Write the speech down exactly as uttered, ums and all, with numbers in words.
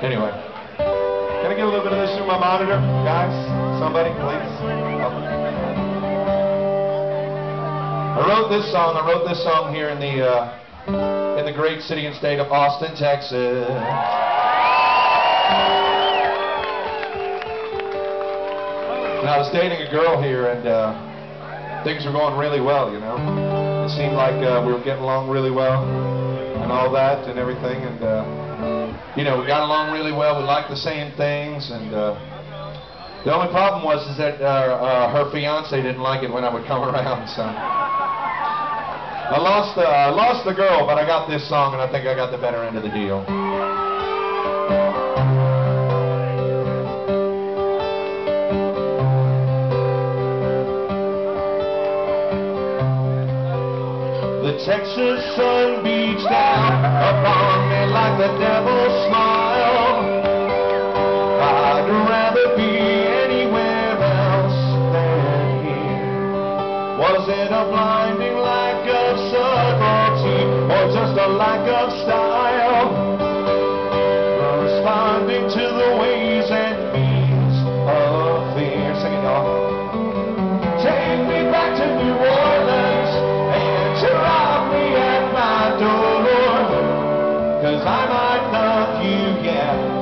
Anyway, can I get a little bit of this through my monitor, guys? Somebody, please. Help me. I wrote this song. I wrote this song here in the uh, in the great city and state of Austin, Texas. And I was dating a girl here, and uh, things were going really well, you know. It seemed like uh, we were getting along really well, and all that, and everything, and uh, you know, we got along really well. We liked the same things, and uh, the only problem was is that uh, uh, her fiance didn't like it when I would come around. So I lost the I lost the girl, but I got this song, and I think I got the better end of the deal. The Texas sun beats down upon me like the devil's smile. I'd rather be anywhere else than here. Was it a blinding lack of subtlety, or just a lack of style? Responding to the ways and means of fear. Sing it, y'all. Take me back to New Orleans and to rob me at my door, 'cause I might love you, yeah.